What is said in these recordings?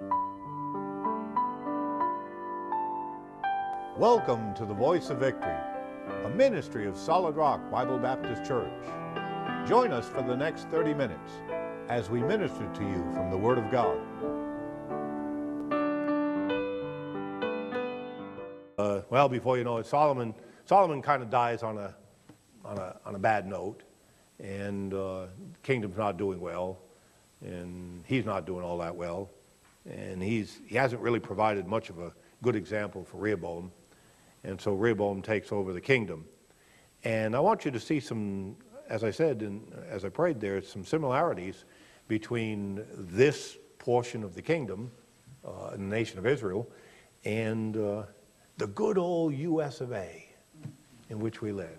Welcome to the Voice of Victory, a ministry of Solid Rock Bible Baptist Church. Join us for the next 30 minutes as we minister to you from the Word of God. Well, before you know it, Solomon kind of dies on a bad note, and the kingdom's not doing well, and he's not doing all that well, and he hasn't really provided much of a good example for Rehoboam. And so Rehoboam takes over the kingdom. And I want you to see some, as I said, and as I prayed there, some similarities between this portion of the kingdom, the nation of Israel, and the good old US of A in which we live.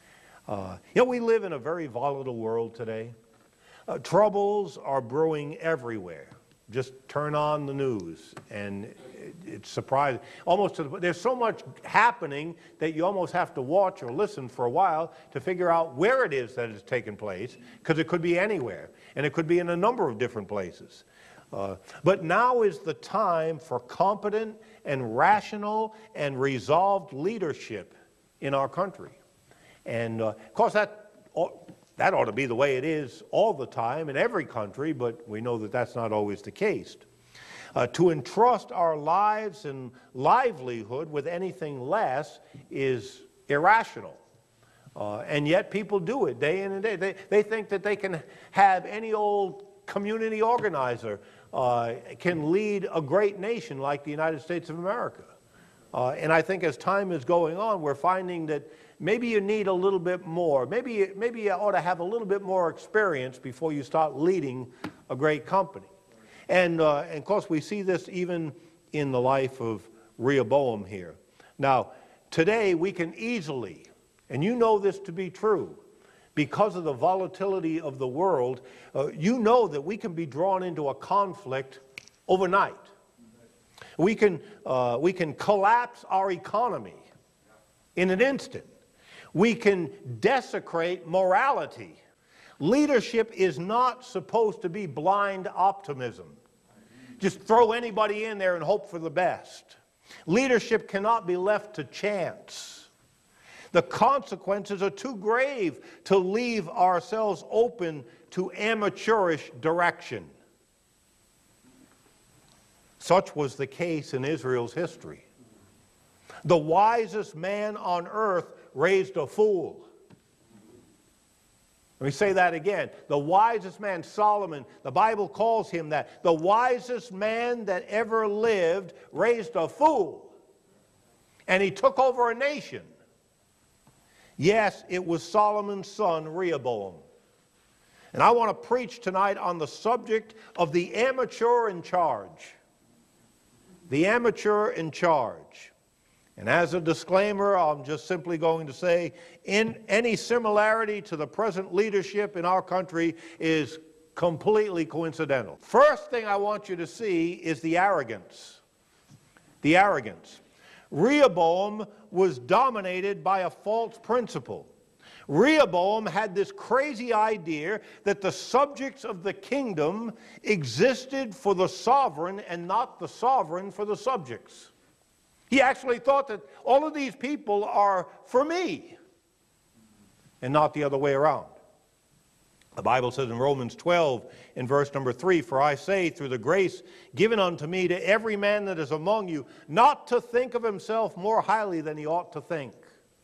We live in a very volatile world today. Troubles are brewing everywhere. Just turn on the news and it's surprising. There's so much happening that you almost have to watch or listen for a while to figure out where it is that it's taken place, because it could be anywhere, and it could be in a number of different places. But now is the time for competent and rational and resolved leadership in our country. And of course that ought to be the way it is all the time in every country, but we know that that's not always the case. To entrust our lives and livelihood with anything less is irrational. And yet people do it day in and day. They think that they can have any old community organizer can lead a great nation like the United States of America. And I think as time is going on, we're finding that maybe you need a little bit more. Maybe you ought to have a little bit more experience before you start leading a great company. And of course, we see this even in the life of Rehoboam here. Now, today we can easily, and you know this to be true, because of the volatility of the world, you know that we can be drawn into a conflict overnight. We can collapse our economy in an instant. We can desecrate morality. Leadership is not supposed to be blind optimism. Just throw anybody in there and hope for the best. Leadership cannot be left to chance. The consequences are too grave to leave ourselves open to amateurish direction. Such was the case in Israel's history. The wisest man on earth raised a fool. Let me say that again. The wisest man, Solomon, the Bible calls him that. The wisest man that ever lived raised a fool. And he took over a nation. Yes, it was Solomon's son, Rehoboam. And I want to preach tonight on the subject of the amateur in charge. The amateur in charge. And as a disclaimer, I'm just simply going to say, any similarity to the present leadership in our country is completely coincidental. First thing I want you to see is the arrogance. The arrogance. Rehoboam was dominated by a false principle. Rehoboam had this crazy idea that the subjects of the kingdom existed for the sovereign and not the sovereign for the subjects. He actually thought that all of these people are for me and not the other way around. The Bible says in Romans 12 in verse number 3, "For I say, through the grace given unto me, to every man that is among you, not to think of himself more highly than he ought to think."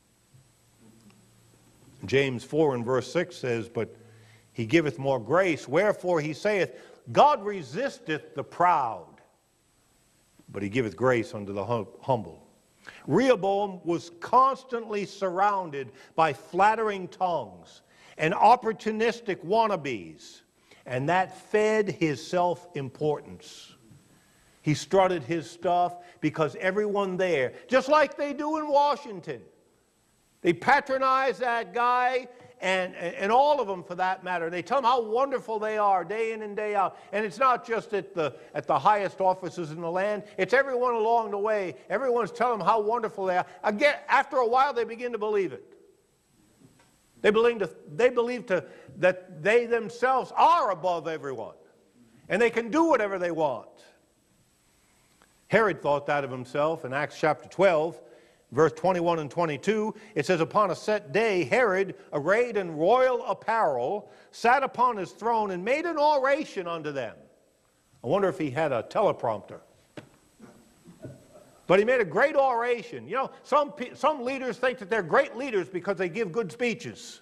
James 4 in verse 6 says, "But he giveth more grace, wherefore he saith, God resisteth the proud, but he giveth grace unto the humble." Rehoboam was constantly surrounded by flattering tongues and opportunistic wannabes, and that fed his self-importance. He strutted his stuff because everyone there, just like they do in Washington, they patronize that guy, and all of them for that matter. They tell them how wonderful they are day in and day out. And it's not just at the highest offices in the land. It's everyone along the way. Everyone's telling them how wonderful they are. Again, after a while, they begin to believe it. They believe that they themselves are above everyone. And they can do whatever they want. Herod thought that of himself. In Acts chapter 12, verse 21 and 22, it says, upon a set day, Herod, arrayed in royal apparel, sat upon his throne and made an oration unto them. I wonder if he had a teleprompter. But he made a great oration. You know, some leaders think that they're great leaders because they give good speeches.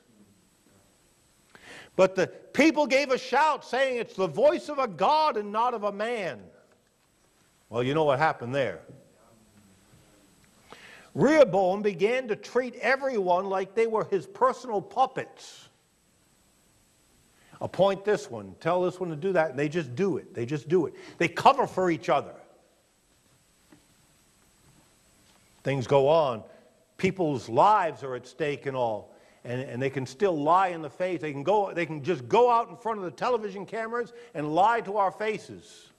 But the people gave a shout saying it's the voice of a God and not of a man. Well, you know what happened there. Rehoboam began to treat everyone like they were his personal puppets. Appoint this one, tell this one to do that, and they just do it. They just do it. They cover for each other. Things go on. People's lives are at stake and all. And they can still lie in the face. They can just go out in front of the television cameras and lie to our faces.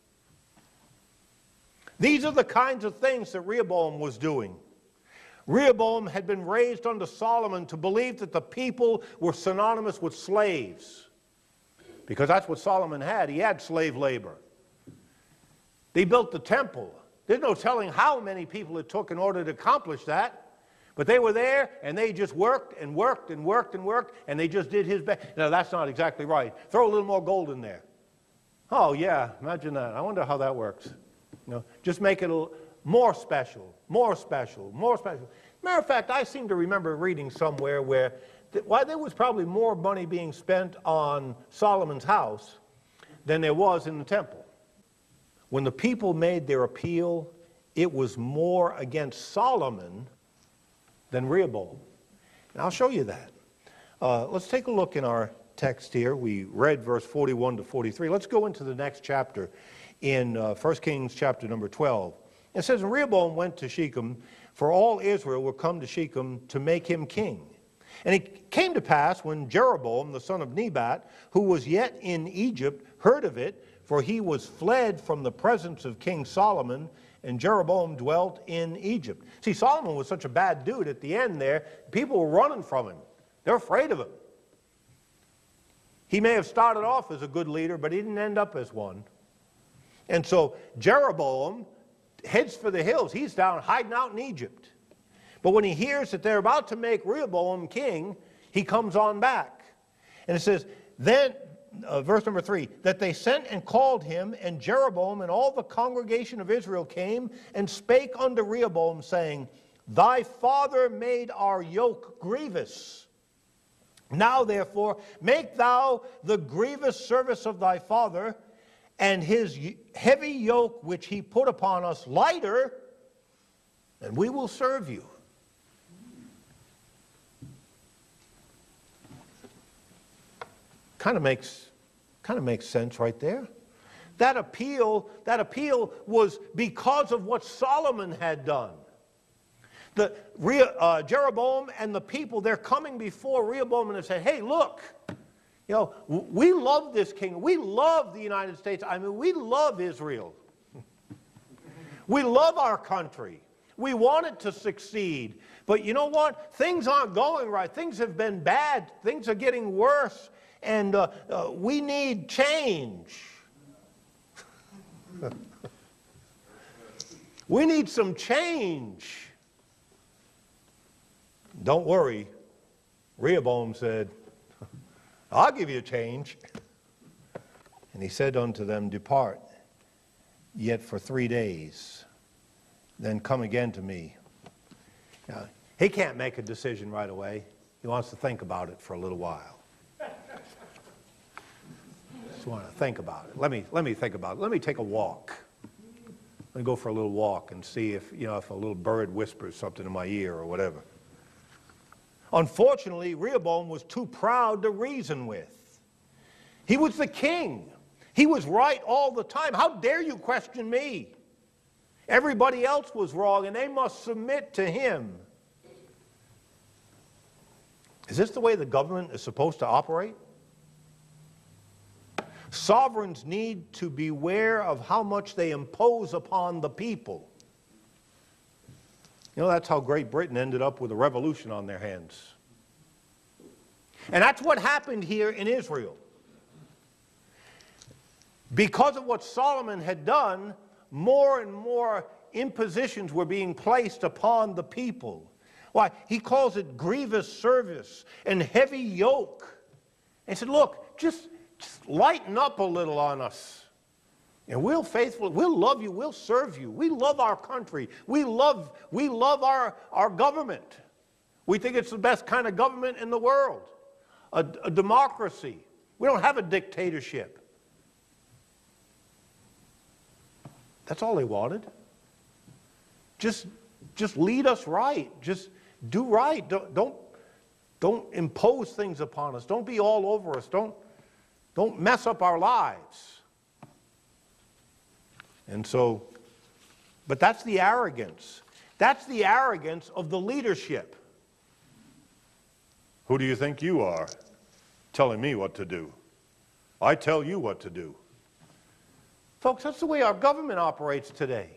These are the kinds of things that Rehoboam was doing. Rehoboam had been raised under Solomon to believe that the people were synonymous with slaves. Because that's what Solomon had. He had slave labor. They built the temple. There's no telling how many people it took in order to accomplish that. But they were there, and they just worked and worked and worked and worked, and they just did his best. Now, that's not exactly right. Throw a little more gold in there. Oh, yeah, imagine that. I wonder how that works. You know, just make it a little more special, more special, more special. Matter of fact, I seem to remember reading somewhere where there was probably more money being spent on Solomon's house than there was in the temple. When the people made their appeal, it was more against Solomon than Rehoboam. And I'll show you that. Let's take a look in our text here. We read verse 41 to 43. Let's go into the next chapter in 1 Kings chapter number 12. It says, and Rehoboam went to Shechem, for all Israel were come to Shechem to make him king. And it came to pass when Jeroboam, the son of Nebat, who was yet in Egypt, heard of it, for he was fled from the presence of King Solomon, and Jeroboam dwelt in Egypt. See, Solomon was such a bad dude at the end there, people were running from him. They're afraid of him. He may have started off as a good leader, but he didn't end up as one. And so Jeroboam heads for the hills. He's down hiding out in Egypt. But when he hears that they're about to make Rehoboam king, he comes on back. And it says, then, verse number 3, that they sent and called him, and Jeroboam and all the congregation of Israel came and spake unto Rehoboam, saying, thy father made our yoke grievous. Now therefore make thou the grievous service of thy father, and his heavy yoke which he put upon us lighter, and we will serve you. Kind of makes sense right there. That appeal was because of what Solomon had done. Jeroboam and the people, they're coming before Rehoboam and they say, hey, look, you know, we love this king. We love the United States. I mean, we love Israel. We love our country. We want it to succeed. But you know what? Things aren't going right. Things have been bad. Things are getting worse. And we need change. We need some change. Don't worry. Rehoboam said, I'll give you a change. And he said unto them, depart yet for 3 days, then come again to me. Now, he can't make a decision right away. He wants to think about it for a little while. Just want to think about it. Let me think about it. Let me take a walk. Let me go for a little walk and see if a little bird whispers something in my ear or whatever. Unfortunately, Rehoboam was too proud to reason with. He was the king. He was right all the time. How dare you question me? Everybody else was wrong, and they must submit to him. Is this the way the government is supposed to operate? Sovereigns need to beware of how much they impose upon the people. You know, that's how Great Britain ended up with a revolution on their hands. And that's what happened here in Israel. Because of what Solomon had done, more and more impositions were being placed upon the people. Why, he calls it grievous service and heavy yoke. And he said, look, just lighten up a little on us. And we'll love you, we'll serve you. We love our country. We love our government. We think it's the best kind of government in the world. A democracy. We don't have a dictatorship. That's all they wanted. Just lead us right. Just do right. Don't impose things upon us. Don't be all over us. Don't mess up our lives. And so, but that's the arrogance. That's the arrogance of the leadership. Who do you think you are, telling me what to do? I tell you what to do. Folks, that's the way our government operates today.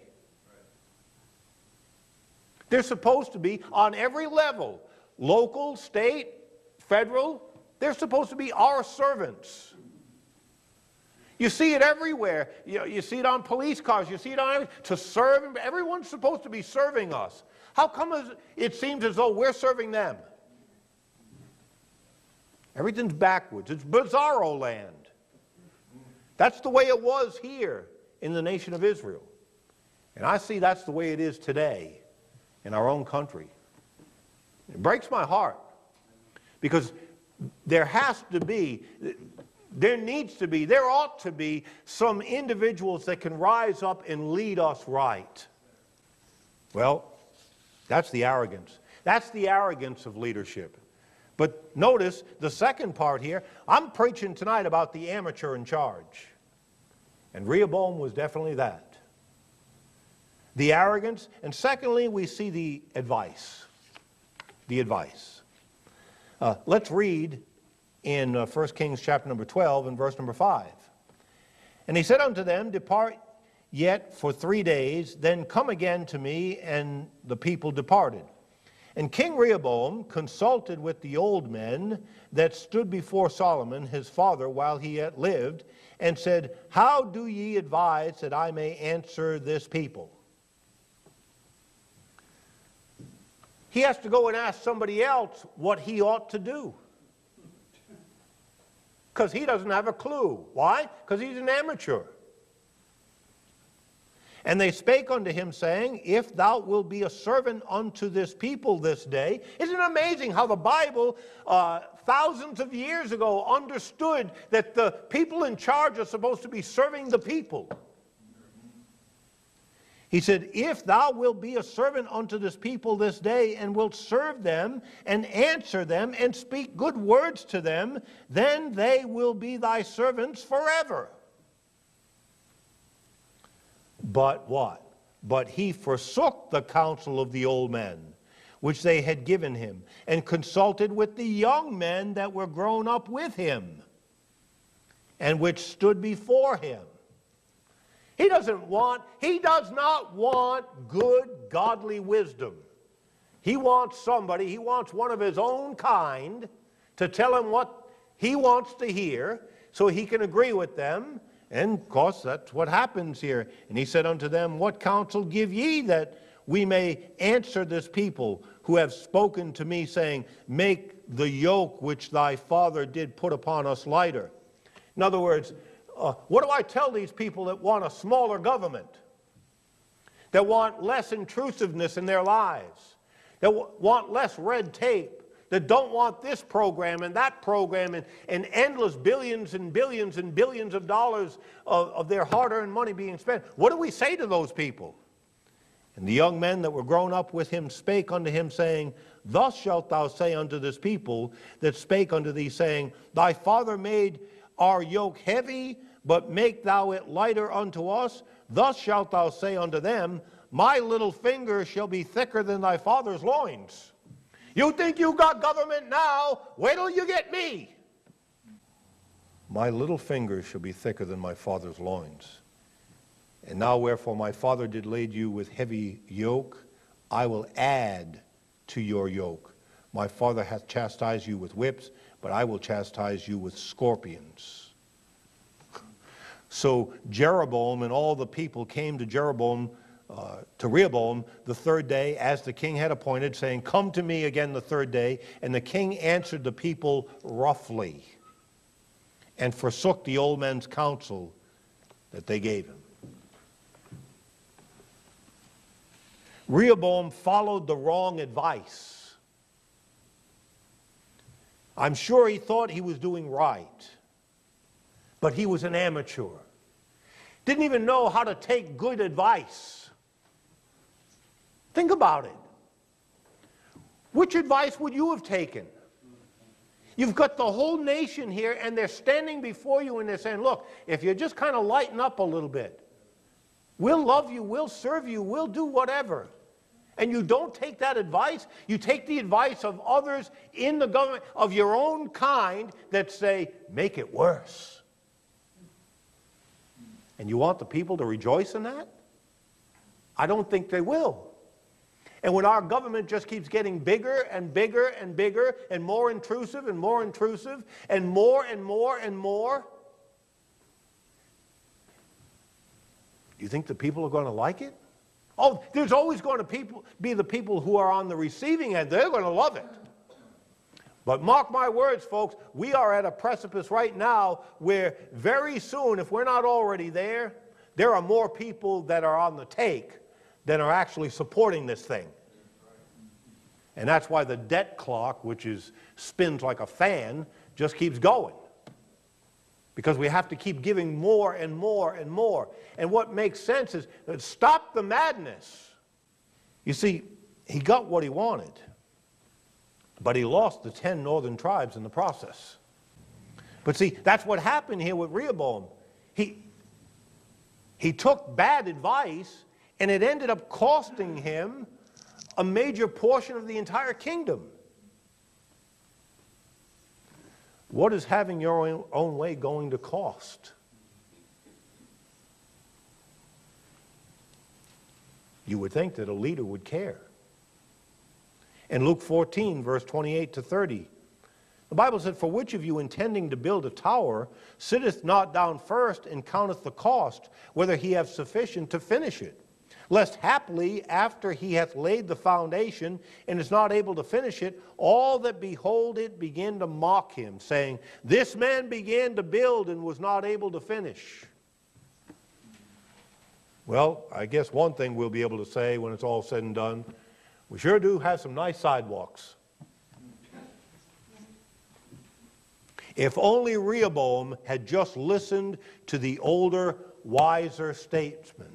They're supposed to be on every level, local, state, federal, they're supposed to be our servants. You see it everywhere. You see it on police cars. You see it on to serve. Everyone's supposed to be serving us. How come it seems as though we're serving them? Everything's backwards. It's bizarro land. That's the way it was here in the nation of Israel. And I see that's the way it is today in our own country. It breaks my heart because there ought to be some individuals that can rise up and lead us right. Well, that's the arrogance. That's the arrogance of leadership. But notice the second part here. I'm preaching tonight about the amateur in charge. And Rehoboam was definitely that. The arrogance. And secondly, we see the advice. The advice. Let's read in 1 Kings chapter number 12 and verse number 5. And he said unto them, depart yet for 3 days, then come again to me. And the people departed. And King Rehoboam consulted with the old men that stood before Solomon his father while he yet lived, and said, how do ye advise that I may answer this people? He has to go and ask somebody else what he ought to do. Because he doesn't have a clue. Why? Because he's an amateur. And they spake unto him, saying, if thou wilt be a servant unto this people this day. Isn't it amazing how the Bible, thousands of years ago, understood that the people in charge are supposed to be serving the people? He said, if thou wilt be a servant unto this people this day, and wilt serve them, and answer them, and speak good words to them, then they will be thy servants forever. But what? But he forsook the counsel of the old men, which they had given him, and consulted with the young men that were grown up with him, and which stood before him. He does not want good, godly wisdom. He wants one of his own kind to tell him what he wants to hear, so he can agree with them. And, of course, that's what happens here. And he said unto them, what counsel give ye that we may answer this people who have spoken to me, saying, make the yoke which thy father did put upon us lighter? In other words, what do I tell these people that want a smaller government, that want less intrusiveness in their lives, that want less red tape, that don't want this program and that program and endless billions and billions and billions of dollars of their hard-earned money being spent? What do we say to those people? And the young men that were grown up with him spake unto him, saying, thus shalt thou say unto this people that spake unto thee, saying, thy father made our yoke heavy, but make thou it lighter unto us. Thus shalt thou say unto them, my little finger shall be thicker than thy father's loins. You think you got government now, wait till you get me. My little finger shall be thicker than my father's loins. And now wherefore my father did lade you with heavy yoke, I will add to your yoke. My father hath chastised you with whips, but I will chastise you with scorpions. So Jeroboam and all the people came to Jeroboam to Rehoboam the third day, as the king had appointed, saying, "Come to me again the third day." And the king answered the people roughly, and forsook the old men's counsel that they gave him. Rehoboam followed the wrong advice. I'm sure he thought he was doing right, but he was an amateur. Didn't even know how to take good advice. Think about it. Which advice would you have taken? You've got the whole nation here, and they're standing before you, and they're saying, look, if you just kind of lighten up a little bit, we'll love you, we'll serve you, we'll do whatever. And you don't take that advice. You take the advice of others in the government, of your own kind, that say, make it worse. And you want the people to rejoice in that? I don't think they will. And when our government just keeps getting bigger and bigger and bigger and more intrusive and more intrusive and more and more and more, do you think the people are going to like it? Oh, there's always going to be the people who are on the receiving end. They're going to love it. But mark my words, folks, we are at a precipice right now where very soon, if we're not already there, there are more people that are on the take than are actually supporting this thing. And that's why the debt clock, which spins like a fan, just keeps going. Because we have to keep giving more and more and more. And what makes sense is, stop the madness. You see, he got what he wanted, but he lost the 10 northern tribes in the process. But see, that's what happened here with Rehoboam. He took bad advice, and it ended up costing him a major portion of the entire kingdom. What is having your own way going to cost? You would think that a leader would care. In Luke 14, verse 28 to 30, the Bible said, "For which of you intending to build a tower sitteth not down first and counteth the cost, whether he have sufficient to finish it? Lest haply, after he hath laid the foundation and is not able to finish it, all that behold it begin to mock him, saying, This man began to build and was not able to finish." Well, I guess one thing we'll be able to say when it's all said and done, we sure do have some nice sidewalks. If only Rehoboam had just listened to the older, wiser statesmen,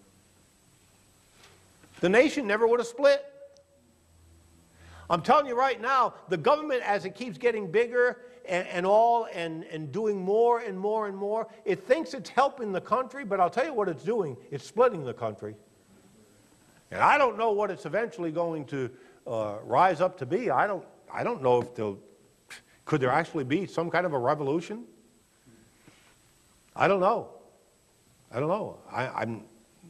the nation never would have split. I'm telling you right now, the government, as it keeps getting bigger and doing more and more and more, it thinks it's helping the country, but I'll tell you what it's doing. It's splitting the country. And I don't know what it's eventually going to rise up to be. I don't know if could there actually be some kind of a revolution? I don't know. I don't know. I'm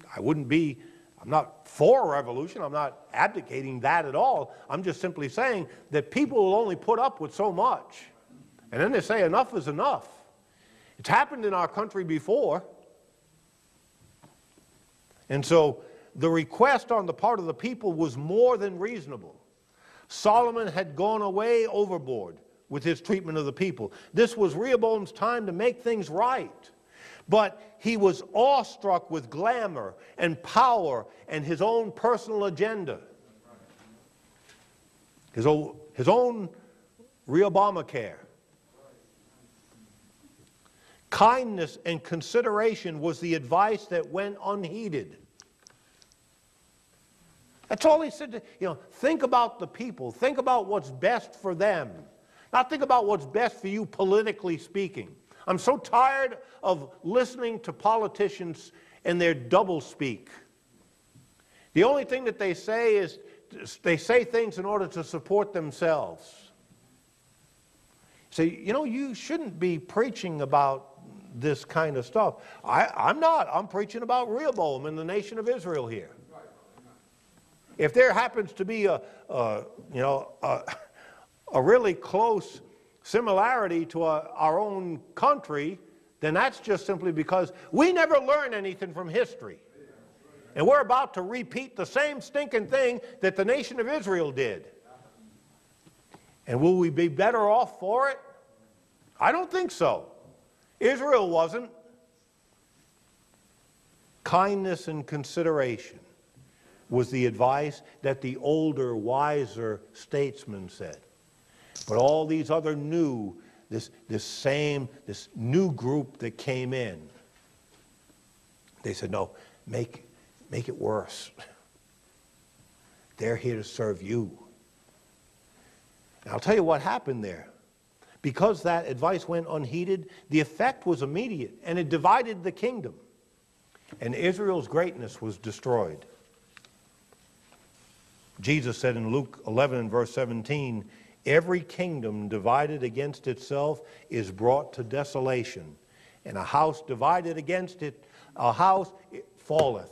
not for a revolution. I'm not advocating that at all. I'm just simply saying that people will only put up with so much. And then they say enough is enough. It's happened in our country before. And so the request on the part of the people was more than reasonable. Solomon had gone away overboard with his treatment of the people. This was Rehoboam's time to make things right. But he was awestruck with glamour and power and his own personal agenda. His own Rehoboamacare. Kindness and consideration was the advice that went unheeded. That's all he said. Think about the people. Think about what's best for them. Not think about what's best for you politically speaking. I'm so tired of listening to politicians and their doublespeak. The only thing that they say is they say things in order to support themselves. So, you shouldn't be preaching about this kind of stuff. I'm not. I'm preaching about Rehoboam and the nation of Israel here. If there happens to be a really close similarity to our own country, then that's just simply because we never learn anything from history. And we're about to repeat the same stinking thing that the nation of Israel did. And will we be better off for it? I don't think so. Israel wasn't. Kindness and consideration was the advice that the older, wiser statesmen said. But all these other this new group that came in, they said, no, make it worse. They're here to serve you. And I'll tell you what happened there. Because that advice went unheeded, the effect was immediate, and it divided the kingdom. And Israel's greatness was destroyed. Jesus said in Luke 11 and verse 17, every kingdom divided against itself is brought to desolation, and a house divided against it, it falleth.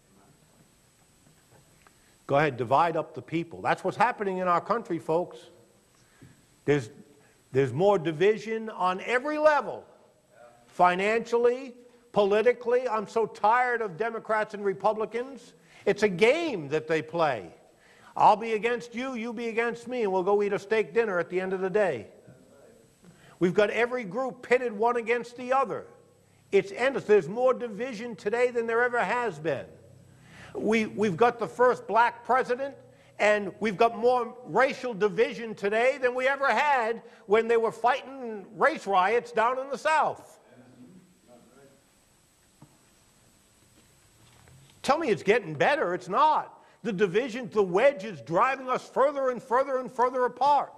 Go ahead, divide up the people. That's what's happening in our country, folks. There's more division on every level. Financially, politically. I'm so tired of Democrats and Republicans. It's a game that they play. I'll be against you, you be against me, and we'll go eat a steak dinner at the end of the day. We've got every group pitted one against the other. It's endless. There's more division today than there ever has been. We've got the first black president, and we've got more racial division today than we ever had when they were fighting race riots down in the South. Tell me it's getting better. It's not. The division, the wedge is driving us further and further and further apart.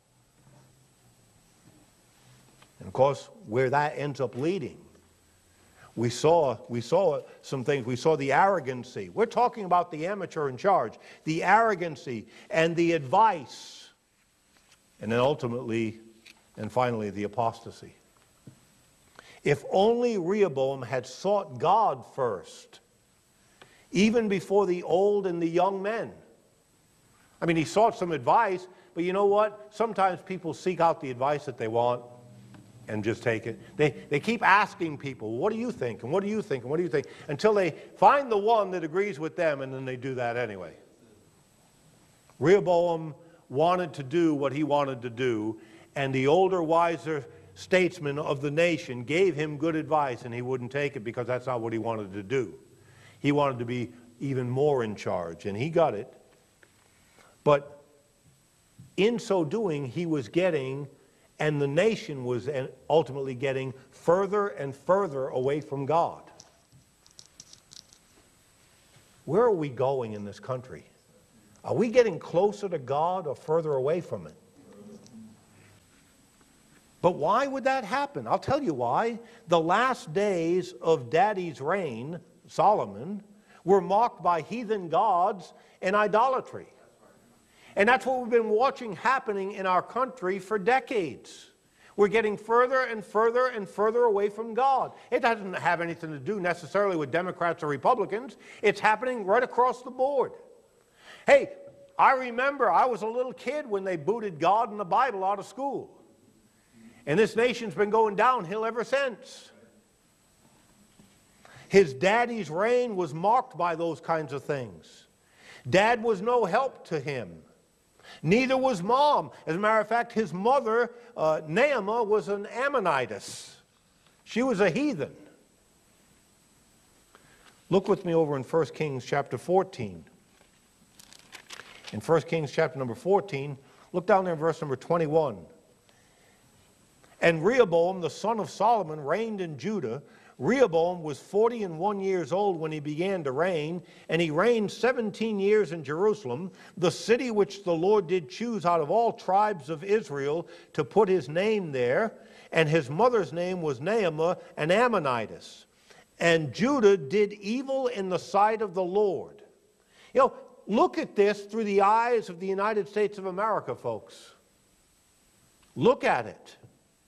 And of course, where that ends up leading, we saw some things. We saw the arrogancy. We're talking about the amateur in charge. The arrogancy and the advice. And then ultimately and finally the apostasy. If only Rehoboam had sought God first, even before the old and the young men. I mean, he sought some advice, but you know what? Sometimes people seek out the advice that they want and just take it. They keep asking people, what do you think? And what do you think? And what do you think? Until they find the one that agrees with them, and then they do that anyway. Rehoboam wanted to do what he wanted to do, and the older, wiser statesmen of the nation gave him good advice, and he wouldn't take it because that's not what he wanted to do. He wanted to be even more in charge, and he got it. But in so doing, he was getting, and the nation was ultimately getting, further and further away from God. Where are we going in this country? Are we getting closer to God or further away from it? But why would that happen? I'll tell you why. The last days of Daddy's reign, Solomon, were marked by heathen gods and idolatry. And that's what we've been watching happening in our country for decades. We're getting further and further and further away from God. It doesn't have anything to do necessarily with Democrats or Republicans. It's happening right across the board. Hey, I remember I was a little kid when they booted God and the Bible out of school. And this nation's been going downhill ever since. His daddy's reign was marked by those kinds of things. Dad was no help to him. Neither was Mom. As a matter of fact, his mother, Naamah, was an Ammonitess. She was a heathen. Look with me over in 1 Kings chapter 14. In 1 Kings chapter number 14, look down there in verse number 21. And Rehoboam, the son of Solomon, reigned in Judah. Rehoboam was 41 years old when he began to reign, and he reigned 17 years in Jerusalem, the city which the Lord did choose out of all tribes of Israel to put his name there. And his mother's name was Naamah, an Ammonitess. And Judah did evil in the sight of the Lord. You know, look at this through the eyes of the United States of America, folks. Look at it.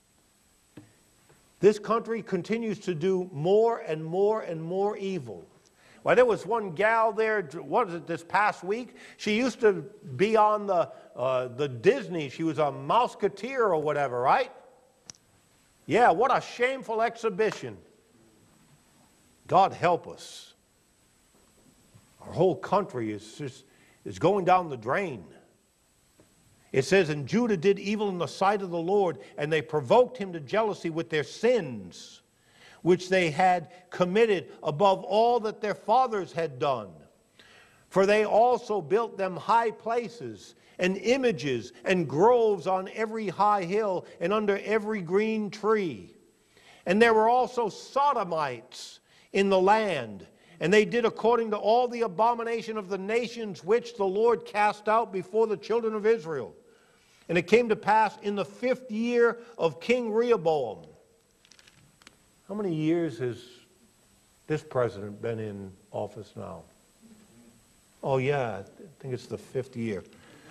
This country continues to do more and more and more evil. Well, there was one gal there, what was it, this past week? She used to be on the Disney. She was a Mouseketeer or whatever, right? Yeah, what a shameful exhibition. God help us. Our whole country is going down the drain. It says, and Judah did evil in the sight of the Lord, and they provoked him to jealousy with their sins, which they had committed above all that their fathers had done. For they also built them high places, and images, and groves on every high hill, and under every green tree. And there were also Sodomites in the land, and they did according to all the abomination of the nations which the Lord cast out before the children of Israel. And it came to pass in the 5th year of King Rehoboam. How many years has this president been in office now? Oh yeah, I think it's the 5th year.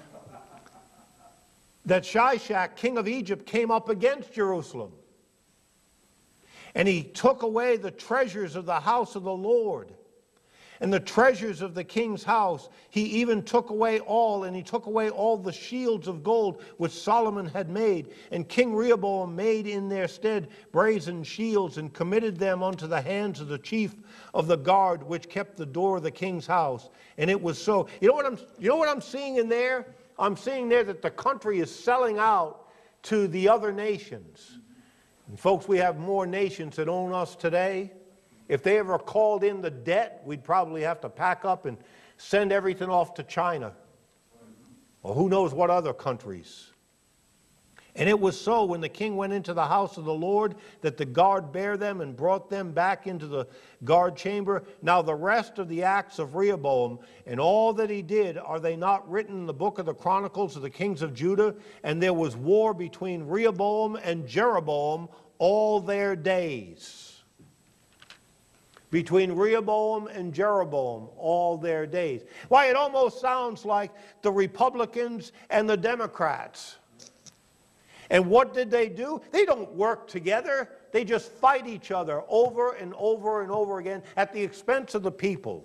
That Shishak, king of Egypt, came up against Jerusalem. And he took away the treasures of the house of the Lord and the treasures of the king's house. He even took away all, and he took away all the shields of gold which Solomon had made. And King Rehoboam made in their stead brazen shields, and committed them unto the hands of the chief of the guard which kept the door of the king's house. And it was so. You know what I'm seeing in there? I'm seeing there that the country is selling out to the other nations. And folks, we have more nations that own us today. If they ever called in the debt, we'd probably have to pack up and send everything off to China, or who knows what other countries. And it was so, when the king went into the house of the Lord, that the guard bare them and brought them back into the guard chamber. Now the rest of the acts of Rehoboam and all that he did, are they not written in the book of the Chronicles of the kings of Judah? And there was war between Rehoboam and Jeroboam all their days. Between Rehoboam and Jeroboam all their days. Why, it almost sounds like the Republicans and the Democrats. And what did they do? They don't work together. They just fight each other over and over and over again at the expense of the people.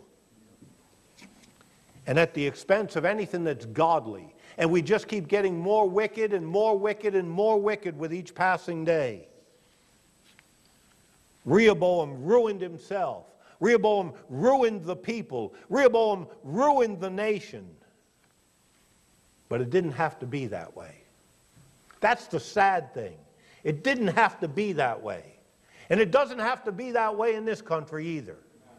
And at the expense of anything that's godly. And we just keep getting more wicked and more wicked and more wicked with each passing day. Rehoboam ruined himself. Rehoboam ruined the people. Rehoboam ruined the nation. But it didn't have to be that way. That's the sad thing. It didn't have to be that way. And it doesn't have to be that way in this country either.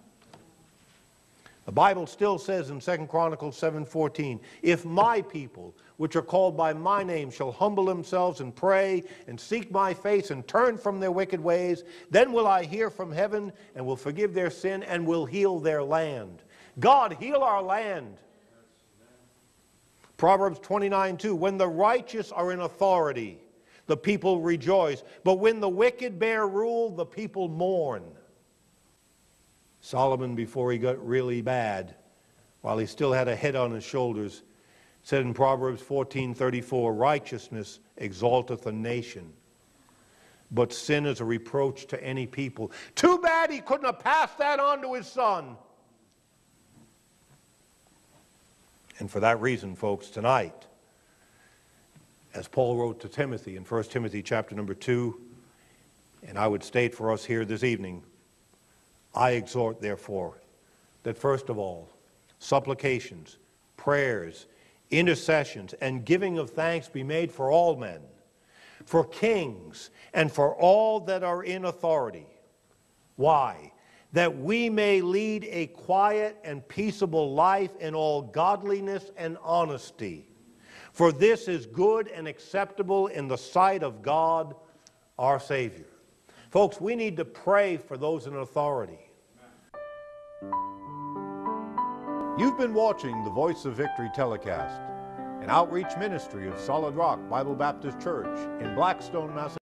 The Bible still says in 2 Chronicles 7:14, if my people, which are called by my name, shall humble themselves and pray and seek my face and turn from their wicked ways, then will I hear from heaven and will forgive their sin and will heal their land. God, heal our land. Proverbs 29:2, when the righteous are in authority, the people rejoice. But when the wicked bear rule, the people mourn. Solomon, before he got really bad, while he still had a head on his shoulders, said in Proverbs 14:34, righteousness exalteth a nation, but sin is a reproach to any people. Too bad he couldn't have passed that on to his son. And for that reason, folks, tonight, as Paul wrote to Timothy in 1 Timothy chapter number 2, and I would state for us here this evening, I exhort, therefore, that first of all, supplications, prayers, intercessions, and giving of thanks be made for all men, for kings, and for all that are in authority. Why? That we may lead a quiet and peaceable life in all godliness and honesty. For this is good and acceptable in the sight of God, our Savior. Folks, we need to pray for those in authority. You've been watching the Voice of Victory telecast, an outreach ministry of Solid Rock Bible Baptist Church in Blackstone, Massachusetts.